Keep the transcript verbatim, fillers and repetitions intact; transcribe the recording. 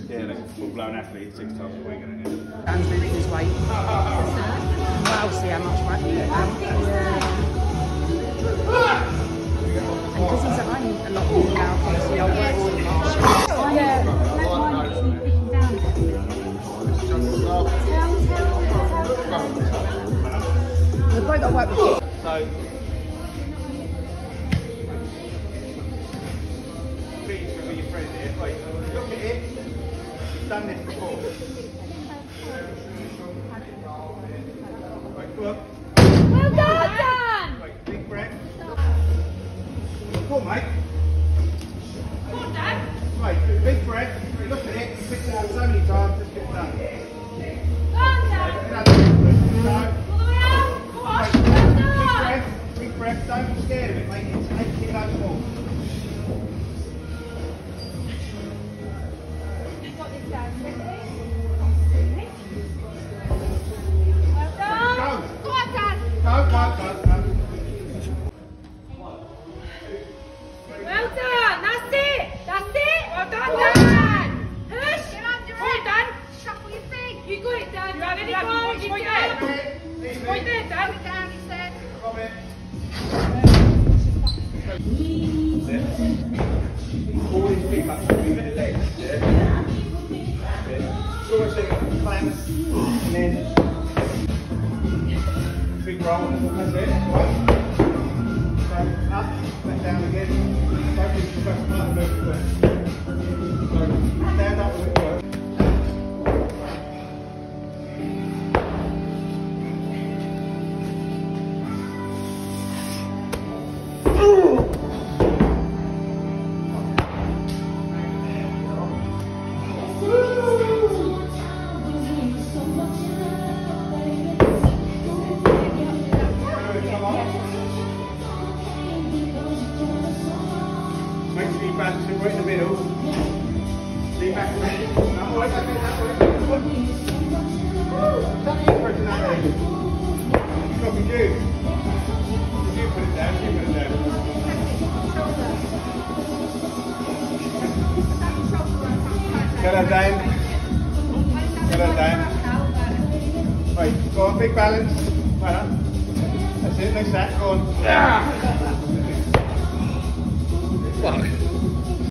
Yeah, like a full-blown athlete, six times a week, isn't it? And lose his weight. Well, see how much weight you have. And because he's at home a lot more now, obviously I'll work too much. Yeah. The bloke that I work with. So, please be your friend here. Wait, look at it. You've done this before. Right, come on. Well done, Dan! Right, big breath. Come on, mate. Come on, Dan! Right, big breath. Look at it. You picked it out so many times, just get it done. Done, Dan! Right, done. No. All the way out! Come on! Well Big done! breath, big breath. Don't be scared of it, mate. It's eight kilos more. You've got this, Dan. Well done! Go. Come on, Dan! Go, go, go, go. Well done! That's it! That's it! Well done, Dan! Push! Get under it! Well done! Shuffle your feet! You got it, Dan! You have any goals? You point there! Point there, Dan! Down, he said. Robin. Always pick up three minute legs. Yeah. Always think of clamps and then big roll. That's it. Right. So up, back down again. Don't be too much up, move quick. So stand up with it work. Make sure you balance it right in the middle. Lean back a minute. No, right, that way, that way. Come on. Tuck your foot in that leg. You copy Jude. You put it down, you put it down. Get her down. Get her down. Right, go on, big balance. Right, that's it, next that, go on. Yeah.